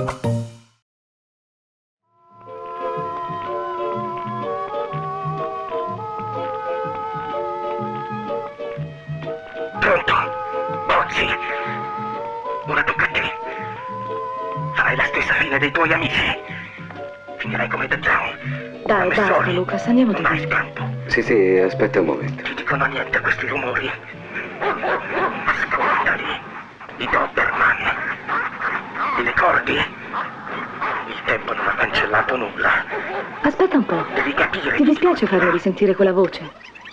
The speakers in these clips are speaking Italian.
Pronto? Bozzi? Ora tocca a te. Farai la stessa fine dei tuoi amici. Finirai come The Town. Dai, basta, Lucas, andiamo di Non hai qui. scampo. Sì, aspetta un momento. Ti dicono niente questi rumori. Ascoltali. I Doberman. Li ricordi? Il tempo non ha cancellato nulla. Aspetta un po'. Devi capire. Ti dispiace farmi risentire quella voce?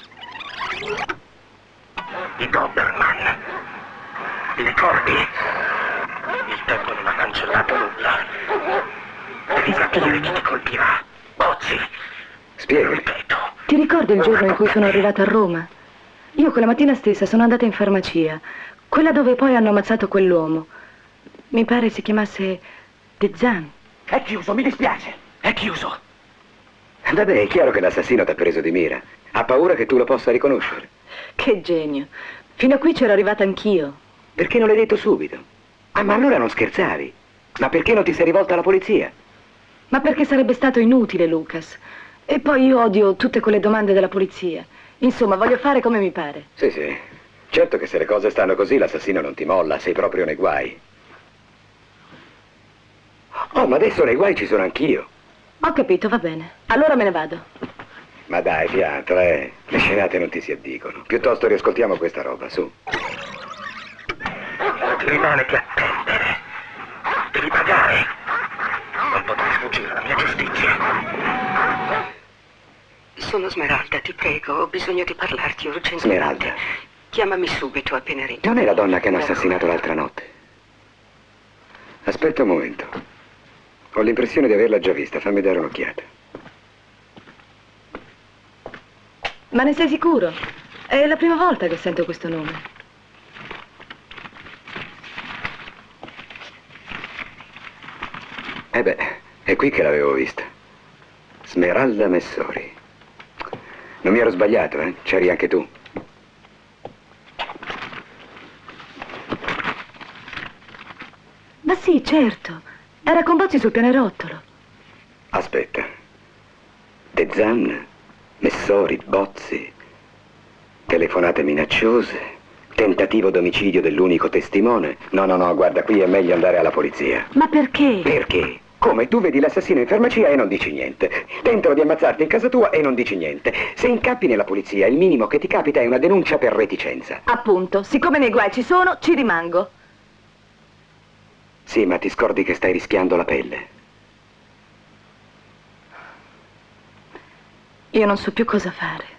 I Doberman. Li ricordi? Il tempo non ha cancellato nulla. Devi capire chi ti colpirà. Bozzi. Spiegami. Ripeto. Ti ricordi il giorno in cui sono arrivata a Roma? Io quella mattina stessa sono andata in farmacia, quella dove poi hanno ammazzato quell'uomo. Mi pare si chiamasse De Zan. È chiuso, mi dispiace. È chiuso. Vabbè, è chiaro che l'assassino t'ha preso di mira. Ha paura che tu lo possa riconoscere. Che genio. Fino a qui c'ero arrivata anch'io. Perché non l'hai detto subito? Ah, ma allora non scherzavi. Ma perché non ti sei rivolta alla polizia? Ma perché sarebbe stato inutile, Lucas. E poi io odio tutte quelle domande della polizia. Insomma, voglio fare come mi pare. Sì. Certo che se le cose stanno così l'assassino non ti molla, sei proprio nei guai. Oh, ma adesso nei guai ci sono anch'io. Ho capito, va bene. Allora me ne vado. Ma dai, fiata, Le scenate non ti si addicono. Piuttosto riascoltiamo questa roba, su. Ti rimane che attendere. Devi pagare. Non potrai sfuggire alla mia giustizia. Sono Smeralda, ti prego, ho bisogno di parlarti urgentemente. Smeralda. Chiamami subito appena ritorni. Non è la donna che hanno assassinato l'altra notte? Aspetta un momento. Ho l'impressione di averla già vista, fammi dare un'occhiata. Ma ne sei sicuro? È la prima volta che sento questo nome. Beh, è qui che l'avevo vista. Smeralda Messori. Non mi ero sbagliato, eh? C'eri anche tu. Ma sì, certo. Era con Bozzi sul pianerottolo. Aspetta. De Zan, Messori, Bozzi, telefonate minacciose, tentativo d'omicidio dell'unico testimone. No, guarda, qui è meglio andare alla polizia. Ma perché? Perché? Come? Tu vedi l'assassino in farmacia e non dici niente. Tentano di ammazzarti in casa tua e non dici niente. Se incappi nella polizia, il minimo che ti capita è una denuncia per reticenza. Appunto, siccome nei guai ci sono, ci rimango. Sì, ma ti scordi che stai rischiando la pelle. Io non so più cosa fare.